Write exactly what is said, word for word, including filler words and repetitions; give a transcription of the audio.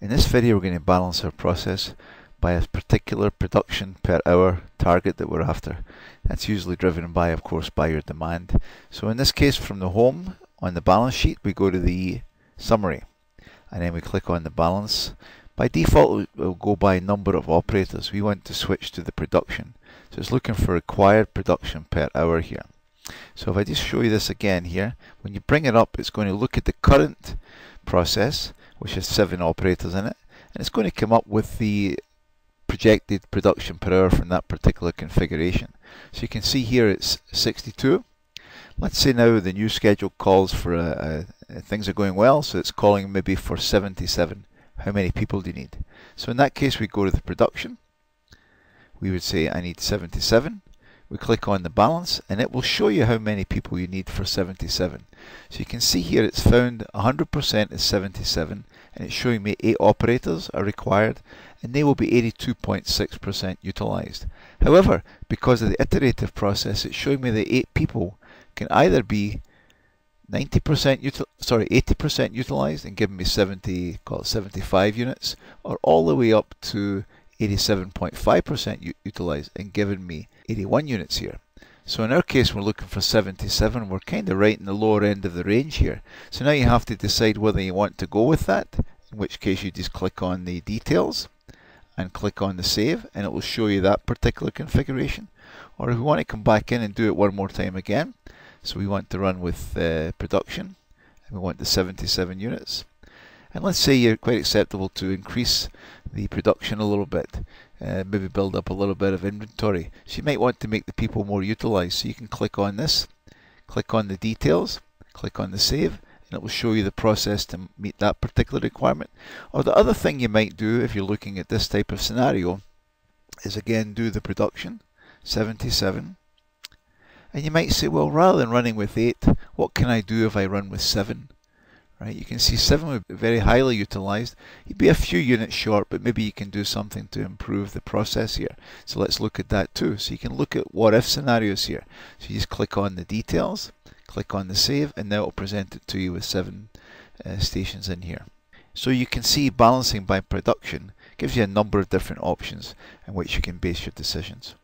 In this video we're going to balance our process by a particular production per hour target that we're after. That's usually driven by, of course, by your demand. So in this case, from the home on the balance sheet we go to the summary and then we click on the balance. By default it will go by number of operators. We want to switch to the production. So it's looking for required production per hour here. So if I just show you this again here, when you bring it up it's going to look at the current process, which has seven operators in it, and it's going to come up with the projected production per hour from that particular configuration. So you can see here it's sixty-two. Let's say now the new schedule calls for a, a, things are going well, so it's calling maybe for seventy-seven. How many people do you need? So in that case we go to the production. We would say I need seventy-seven. We click on the balance and it will show you how many people you need for seventy-seven. So you can see here it's found one hundred percent is seventy-seven and it's showing me eight operators are required and they will be eighty-two point six percent utilized. However, because of the iterative process, it's showing me that eight people can either be ninety percent util sorry eighty percent utilized and giving me seventy, call it seventy-five units, or all the way up to eighty-seven point five percent utilized and giving me eighty-one units here. So in our case we're looking for seventy-seven. We're kind of right in the lower end of the range here. So now you have to decide whether you want to go with that, in which case you just click on the details and click on the save and it will show you that particular configuration. Or if we want to come back in and do it one more time again, so we want to run with uh, production and we want the seventy-seven units. And let's say you're quite acceptable to increase the production a little bit, uh, maybe build up a little bit of inventory. So you might want to make the people more utilized. So you can click on this, click on the details, click on the save, and it will show you the process to meet that particular requirement. Or the other thing you might do if you're looking at this type of scenario is again do the production, seventy-seven. And you might say, well, rather than running with eight, what can I do if I run with seven? Right, you can see seven would be very highly utilized. You'd be a few units short, but maybe you can do something to improve the process here. So let's look at that too. So you can look at what if scenarios here. So you just click on the details, click on the save, and now it will present it to you with seven uh, stations in here. So you can see balancing by production gives you a number of different options in which you can base your decisions.